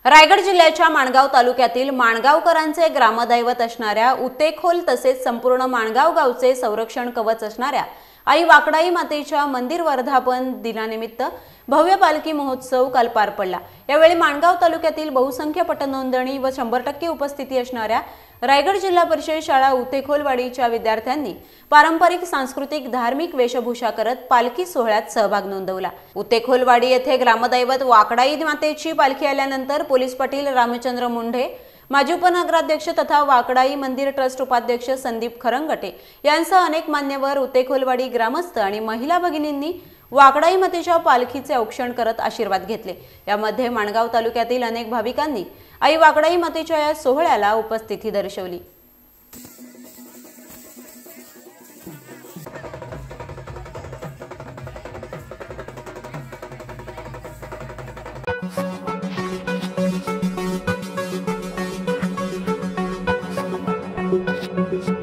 रायगड जिल्ह्याच्या माणगाव तालुक्यातील माणगावकरांचे ग्रामदैवत असणाऱ्या उतेखोल तसेच संपूर्ण माणगाव गावचे संरक्षण कवच असणाऱ्या आई वाकडाई मातेच्या मंदिर वर्धापन दिनानिमित्त भव्य पालखी महोत्सव काल पार पडला। यावेळी माणगाव तालुक्यातील बहुसंख्य पटनोंदणी व 100% उपस्थिती असणाऱ्या रायगड जिल्हा परिषद शाळा उतेखोलवाडीच्या विद्यार्थ्यांनी पारंपरिक सांस्कृतिक धार्मिक वेशभूषा करत पालखी सोहळ्यात सहभाग नोंदवला। उतेखोलवाडी येथे ग्रामदैवत वाकडाई मातेची पालखी आल्यानंतर पोलीस पाटील रामचंद्र मुंढे, माजी उपनगराध्यक्ष तथा वाकडाई मंदिर ट्रस्ट उपाध्यक्ष संदीप खरंगटे यांसह अनेक मान्यवर उतेखोलवाडी ग्रामस्थ आणि महिला भगिनींनी वाकडाई मातेच्या पालखीचे औक्षण करत आशीर्वाद घेतले। यामध्ये माणगाव तालुक्यातील अनेक भाविकांनी आई वाकडाई मातेच्या या सोहळ्याला उपस्थिती दर्शवली। Thank you.